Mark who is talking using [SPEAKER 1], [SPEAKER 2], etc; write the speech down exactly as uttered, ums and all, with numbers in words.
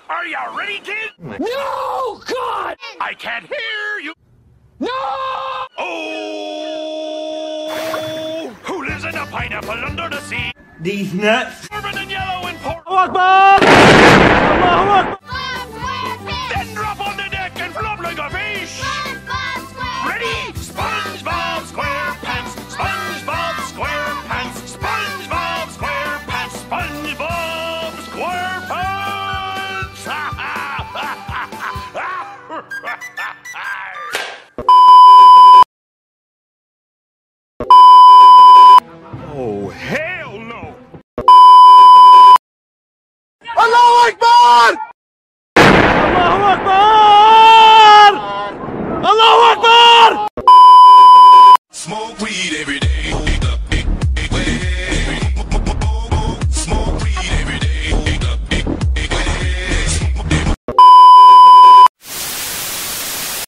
[SPEAKER 1] Are you ready, kid?
[SPEAKER 2] No, God!
[SPEAKER 1] I can't hear you.
[SPEAKER 2] No!
[SPEAKER 1] Oh! Who lives in a pineapple under the sea?
[SPEAKER 3] These nuts.
[SPEAKER 1] Urban and yellow and poor.
[SPEAKER 2] Allahu Akbar! Allahu Akbar!
[SPEAKER 1] Then drop on the deck and flop like a fish. Ready? SpongeBob SquarePants. SpongeBob SquarePants. SpongeBob SquarePants. SpongeBob SquarePants. Oh, hell no!
[SPEAKER 2] Allahu Akbar! Allahu Akbar! Allahu Akbar!
[SPEAKER 1] Smoke weed every day.